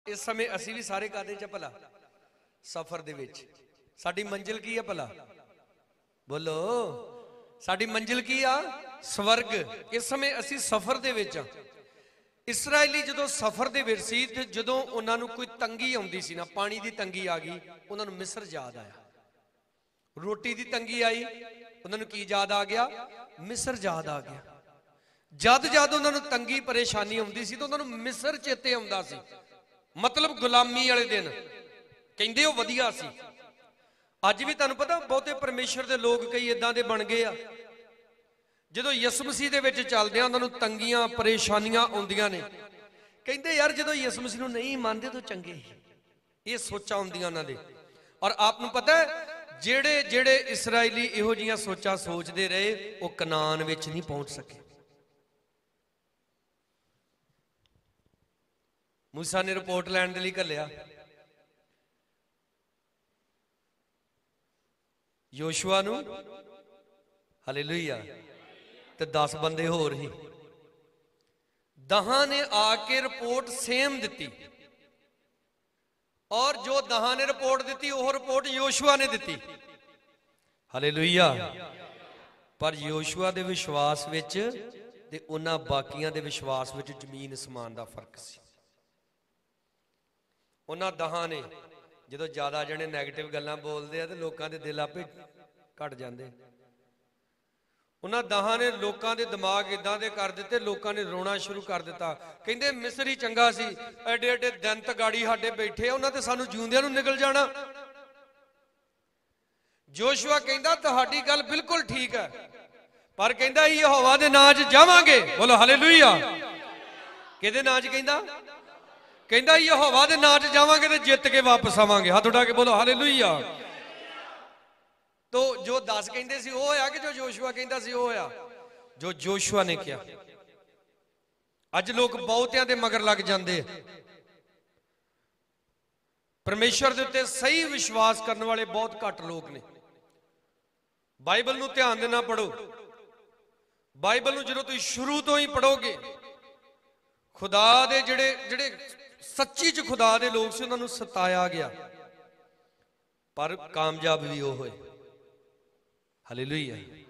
इस समय असी भी सारे कादे च भला सफर दे विच साडी मंजिल की है भला बोलो साडी मंजिल की आ स्वर्ग। इस समय असी सफर दे विच आ। इसराइली जदों सफर दे विच सी ते जदों उन्हां नूं कोई तंगी आउंदी सी ना, पानी दी तंगी आ गई, उन्हां नूं मिस्र याद आया। रोटी दी तंगी आई, उन्हां नूं की याद आ गया? मिस्र याद आ गया। जद जद उन्हां नूं तंगी परेशानी आउंदी सी ते उन्हां नूं मिस्र चेते आउंदा सी। मतलब गुलामी वाले दिन कहंदे ओ वधिया सी। अज भी तुहानूं पता बहुते परमेश्वर दे लोग कई इदां दे बन गए आ, जदों यसु मसीह दे विच चलदे आ उन्हां नूं तंगियां परेशानियां आउंदियां ने, कहंदे यार जदों यसु मसीह नूं नहीं मानदे तो चंगे। ये सोचां आउंदियां उन्हां दे। और आप नूं पता है जेड़े जेड़े इसराइली इहो जिहियां सोचां सोचदे रहे वो कनान विच नहीं पहुंच सके। मूसा ने रिपोर्ट लैण दे लई घल्लिया, योशुआ नूं हालेलुया ते 10 बंदे होर ही। 10 ने आके रिपोर्ट सेम दिती और जो 10 ने रिपोर्ट दी वह रिपोर्ट योशुआ ने दी। हालेलुया। पर योशुआ दे विश्वास विच ते उन्हां बाकियां दे विश्वास विच जमीन असमान दा फर्क सी। उन्हां 10 ने जदों ज्यादा जने नैगेटिव गल्लां बोलदे आ ते लोकां दे दिल आपे घट जांदे। उन्हां 10 ने लोकां दे दिमाग इदां दे कर दिते, लोकां ने रोना शुरू कर दिता। कहंदे मिस्री चंगा सी, एडे एडे दंत गाड़ी साडे बैठे आ, उन्हां ते सानूं जिउंदियां नूं निकल जाना। जोशुआ कहंदा तुहाडी गल बिल्कुल ठीक है, पर कहंदा यहोवा दे नां च जावांगे। बोलो हालेलुया। किहदे नां च कहंदा? कहंदा यहोवा दे नां च जावांगे ते जित के वापस आवांगे। हाथ उठा के बोलो हालेलुया। तो जो 10 कहंदे सी वो होया कि जो जोशुआ कहंदा सी वो होया? जो जोशुआ ने किया। अज लोग बहुतियां दे मगर लग जांदे, परमेश्वर दे उत्ते सही विश्वास करने वाले बहुत घट लोग ने। बाइबल नूं ध्यान दे नाल पढ़ो। बाइबल नूं जदों तुसीं शुरू तो ही पढ़ोगे, खुदा दे जिहड़े जिहड़े सच्ची च खुदा दे लोग से उन्हां नूं सताया गया पर कामयाब भी वो होए। हालेलुया।